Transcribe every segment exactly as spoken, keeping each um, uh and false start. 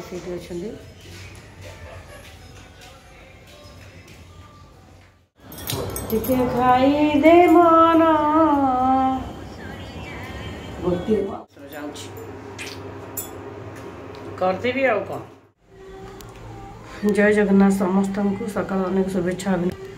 ସେଇଠି ଅଛନ୍ତି। ଟିକେ ଖାଇଦେ ମନ ଗୋଟିଏ ଯାଉଛି କରିଦେବି ଆଉ କ'ଣ। जय जगन्नाथ समस्त को सकाल अनेक शुभेच्छा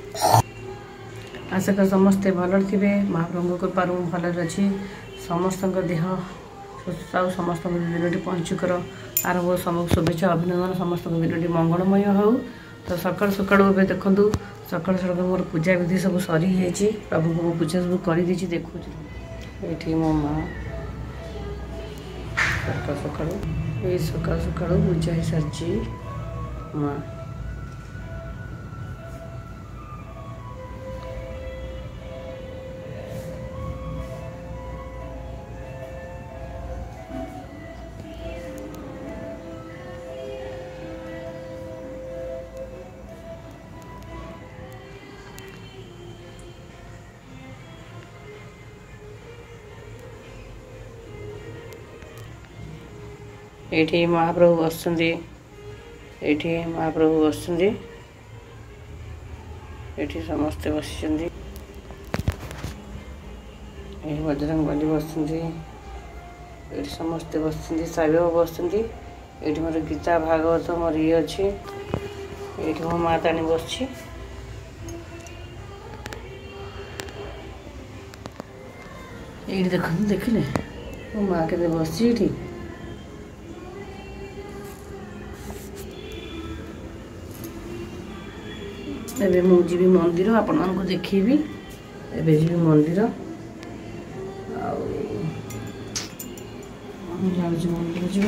आशा कर समस्ते भल थे महाप्रभु कृपार भल अच्छी समस्त देह सुस्थ आ समस्त दिनटी पंचुकर आरंभ समस्त शुभेच्छा अभिनंदन समस्त दिनटी मंगलमय हो। तो सकाल सकाल ए देखूँ सकाल सकाल मोर पूजा विधि सब सरी जाइए प्रभु को पूजा सब कर देखु ये मो माँ सकाल सकाल ये सकाल सकाल पूजा हो सारी माँ ये महाप्रभु बसुंदी ये महाप्रभु बसुंदी ये समस्ते बसी बजरंग बली बसुंदी ये समस्ते बसुंदी साई बाबा बसुंदी ये मोर गीता भागवत मोर ये अच्छी ये मो माताणी बस ये देख देखिले मो माँ के बस एबे मु जी मंदिर आपण को देखी एबे जी मंदिर जाऊँ मंदिर जी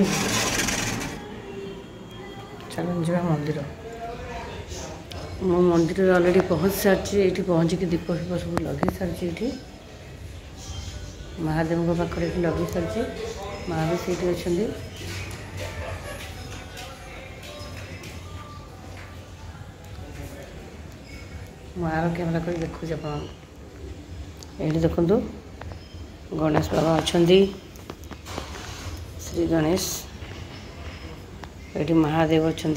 चल जा मंदिर मो मंदिर अलरेडी पहुँच सारी ये पहुँचिक दीप फीप सब लगे सारी ये महादेव पाखे लगे सारी माँ भी सही अच्छा मार कैमेरा कर देखु ये देखु गणेश बाबा अच्छा श्री गणेश ये महादेव अच्छा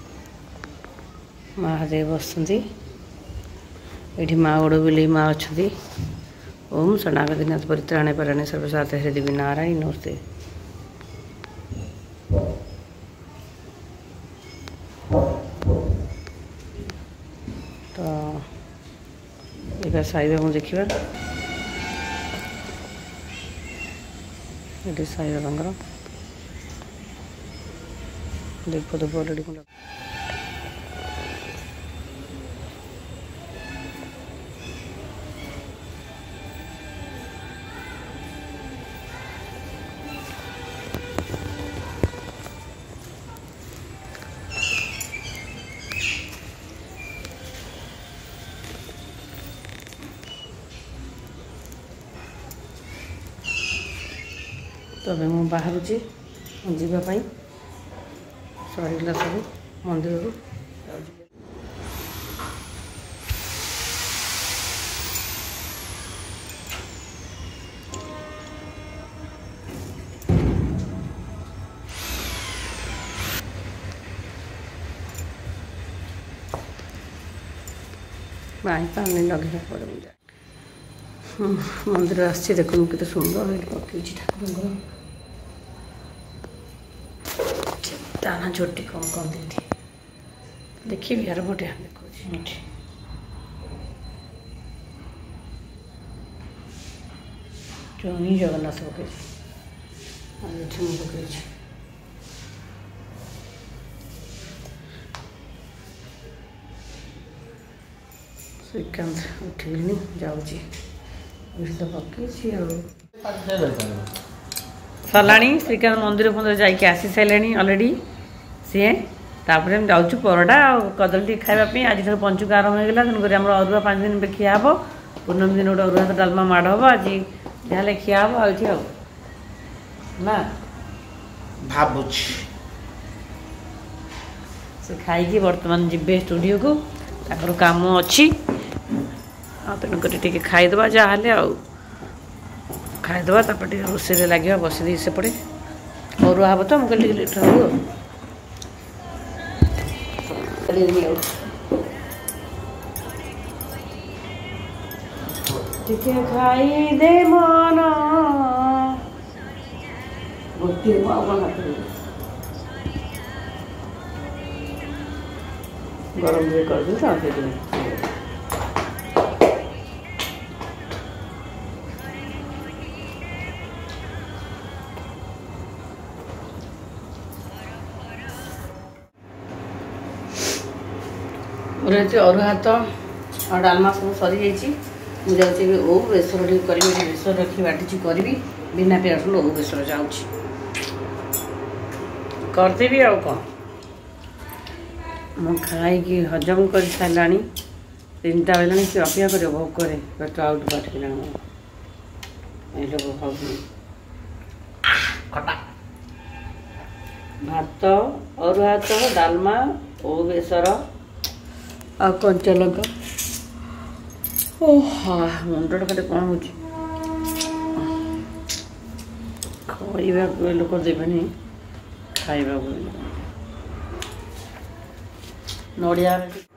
महादेव बसुँच ये माँ गोड़ बिल माँ अच्छा ओम शरणागतिनाथ परित्राणे पराणे सर्वसात हरे देवी नारायण नमस्ते। तो ये साई बाबा देखा ये साई बाबा दीप दीप अलरेडी तो अभी मुझे बाहर जावाई सरला सब मंदिर रू पानी पानी लगे मंदिर आसी देख के सुंदर पकई ठाकुर दाना झोटी कम कम दे देखी यार बढ़िया देखो चौनी जगन्नाथ पकई पकई श्रीकांत उठिनी जाऊँगी तो पकई सरला श्रीकांत मंदिर फंदिर जाकि आसी सारे अलरेडी सी तापर जाऊँ परोटा कदली खावाई आज ठार पंचुक आरंभ होगा तेणुक आम अरुआ पाँच दिन पे खिया हे पूर्णमी दिन गोटे अरुआ डालमा माड़ हम आज जहाँ खिया हे आठ ना भावुँ से खाई बर्तमान जीवे स्टूडियो को ताकर काम अच्छी तेणुक टे खाईदे जहाँ आउ खाईदे रोषे लगे बस दी सेपटे अरुआ हम तो मुझे लेट हूँ देनी टिके खाई दे मन गोटे गरम भी कर दूँ मोर और हाथ और डालमा सब सरी जाइए मुझे ओ बेसर टी करी बेसर रखी बाटी करी बिना प्याज रसुण ओ बेसर जाऊँगी करदेवी आ कौन मु खाई हजम कर सारा तीनटा बेला सी अपेक्षा कर भोकर पेट आउट बाटला भात और भात डालमा ओ बेसर आ कंचा लंका ओहा मुंडा खाली कौन हो खाइबा लोक देवेनि खाइबा नड़िया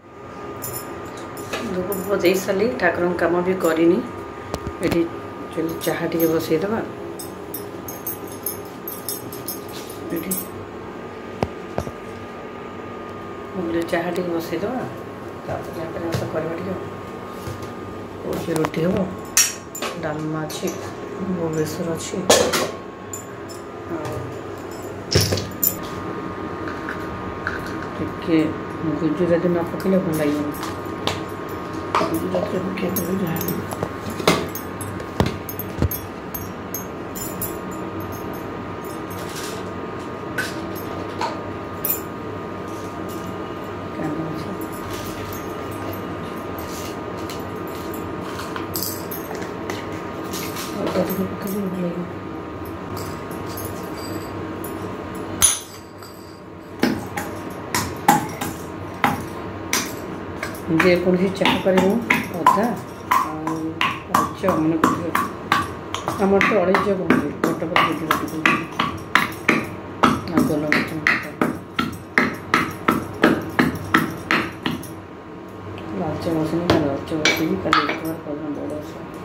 धूप दे सारी ठाकुर कम भी करनी ये चाह टे बसईदे चाह टे बसईदे कर रोटी हम डालमा अच्छी वो बेसर अच्छी टे गुजराती न पकड़े भल लगे गुजराती पकड़ जहाँ जेकोसी चाह कर अदा मन आम तो अड़े कहते बट बट गोल लाच बसनी लाच बसनी कल बड़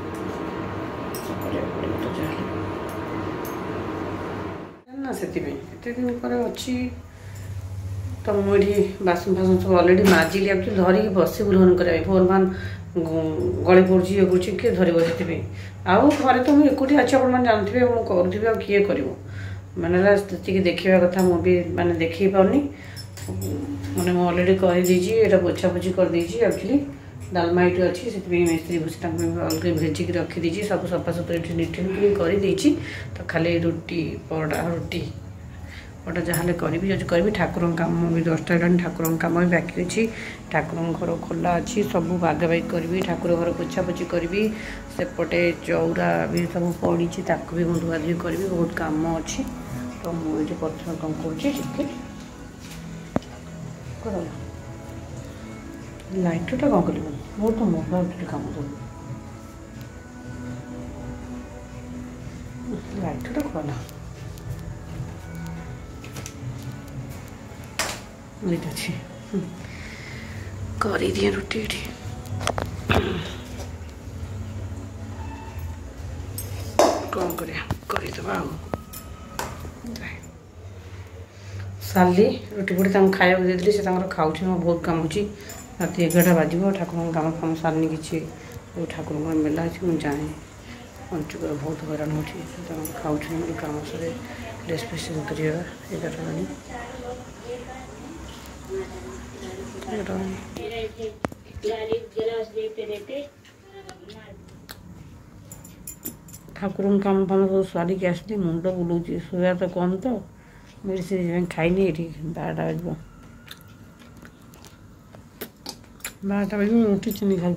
ना से दिन पर अच्छी तो मुझे बासन फासन सब अलरेडी माजिली अब धरिकी बस बुलवन कर फोन फान गली पड़ी ये कर किए धर बसि आउ घरे तो मुझे एकुटी अच्छे आप जानते मुझे करुँगी आ किए कर मैंने जी देखा कथा मुझे मैंने देख पारनी मैंने मुझे अलरेडी कर पोछा पोछी कर एक्चुअली डालमा ये अच्छी से मिस्त्री भूसी अलग भेजिक रखीदी सब सफा सुतरा नीट करदे तो खाली रुटी परोटा रुटी परोटा जहाँ करी करी ठाकुर कम भी दसटा ठाकुर कम भी बाकी अच्छी ठाकुर घर खोला अच्छी सब बागा बाग करी ठाकुर घर पोछा पोछी करी सेपटे चौरा भी सब पड़ी भी मुझे धुआ धुई करी बहुत कम अच्छी तो मुझे प्रथम कम कर लाइटरटा कौन कर मोर तो मोबाइल कम कर लाइटरटा खोला अच्छे कर दिए रुटी ये कौन करदे साली रुटी फुटी खाया देती से खाऊ बहुत कम हो रात एगारटा बाज ठाकुर कम कम सारनी कि ठाकुर मेला अच्छे मुझे जाए पंचुकर बहुत हैरान हो खाऊ कम सर ड्रेस फेस कर एगारटा ठाकुर कम फाम सब सारिक आसली मुंड बुलाऊँ सोया तो कम तो मेडिसिन खाईनी ये बारटा बज बारटा बजे रुटी चिनी खाई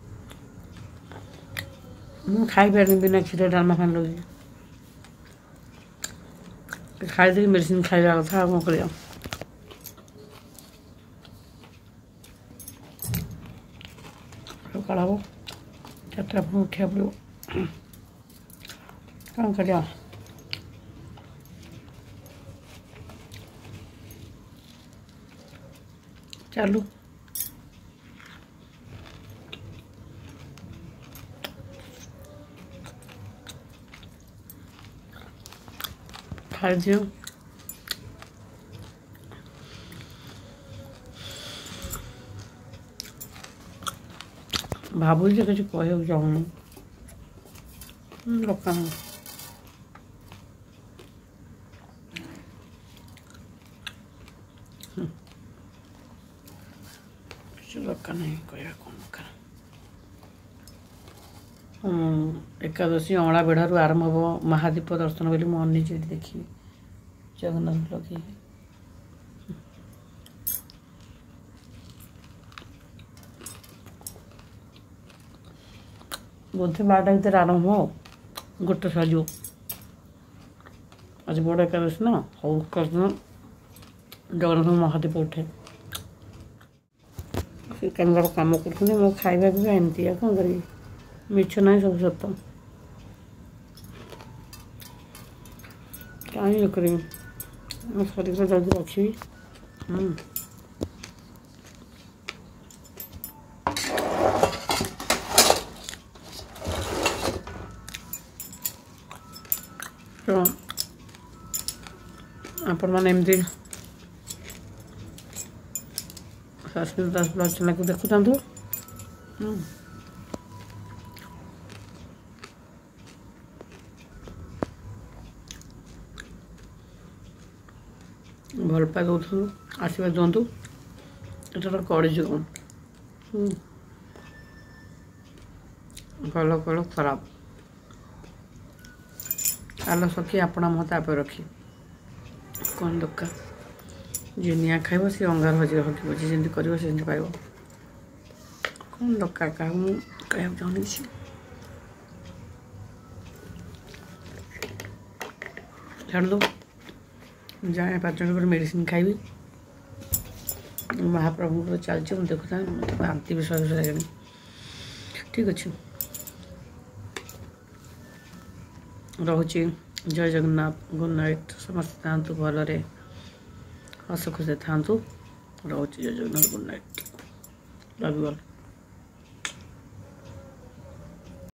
मुझे खाई पारे बिना क्षीर डालमा खान लगे खाई मेडिसिन खाଇବା କଥା ଆଉ କ'ଣ କରିବା ସକାଳ ହେବ ଚାରିଟା ପୁଣି ଉଠିବାକୁ ପଡ଼ିବ କ'ଣ କରିବା ଚାଲୁ। ଖାଇଦିଅ। ଭାବୁଛି ଯେ କିଛି କହିବାକୁ ଚାହୁଁନି। ଦରକାର ନାହିଁ। କିଛି ଦରକାର ନାହିଁ କହିବା କ'ଣ ଦରକାର। ଏକାଦଶୀ ଅଁଳା ବେଢ଼ାରୁ ଆରମ୍ଭ ହେବ ମହାଦୀପ ଦର୍ଶନ ବୋଲି ମୁଁ ଅନେଇଛି ଏଠି ଦେଖିବି ଜଗନ୍ନାଥ ଲଗେଇକି। ବୋଧେ ବାରଟା ଭିତରେ ଆରମ୍ଭ ଆଉ ଗୋଟେ ସରିଯିବ। ଆଜି ବଡ଼ ଏକାଦଶୀ ନା, ହଉ ଦିନ ଜଗନ୍ନାଥ ମହାଦୀପ ଉଠେ। ସେ କେନ୍ଦ୍ର କାମ କରୁଛନ୍ତି, ମୁଁ ଖାଇବା ପିଇବା ଏମିତି ଆଉ କ'ଣ କରିବି। ମିଛ ନାହିଁ, ସବୁ ସତ। କାହିଁ ଇଏ କରିବି, ମୋ ଶରୀର ଜଲ୍ଦି ରଖିବି। ତ ଆପଣମାନେ ଏମିତି ଶାଶ୍ୱତ ଦାସ ବ୍ଲଗ୍ ଚ୍ୟାନେଲକୁ ଦେଖୁଥାନ୍ତୁ। ଭଲ ପାଇ ଦେଉଥାନ୍ତୁ, ଆଶୀର୍ବାଦ ଦିଅନ୍ତୁ। ଏଥର କଳିଯୁଗ, ଭଲ କଳ ଖରାପ, ଆଲ ସଖୀ ଆପଣା ମତ ଆପେ ରଖି। କ'ଣ ଦରକାର? ଯିଏ ନିଆଁ ଖାଇବ ସେ ଅଙ୍ଗାର ହଜିର ହଟିବ, ଯିଏ ଯେମିତି କରିବ ସେ ସେମିତି ପାଇବ। କ'ଣ ଦରକାର କାହାକୁ ମୁଁ କହିବାକୁ ଚାହୁଁନି କିଛି। ଛାଡ଼ନ୍ତୁ, ଯାଏ ପାଞ୍ଚ ମିନିଟ୍ ପରେ ମେଡ଼ିସିନ ଖାଇବି। ମହାପ୍ରଭୁଙ୍କର ଚାଲିଛି, ମୁଁ ଦେଖୁଥାଏ, ମୋତେ ବାନ୍ତି ବିଷୟ ଲାଗେନି। ଠିକ୍ ଅଛି, ରହୁଛି। ଜୟ ଜଗନ୍ନାଥ, ଗୁଡ୍ ନାଇଟ୍। ସମସ୍ତେ ଥାଆନ୍ତୁ ଭଲରେ, ହସ ଖୁସିରେ ଥାଆନ୍ତୁ। ରହୁଛି। ଜୟ Jagannath, good night. Love you all.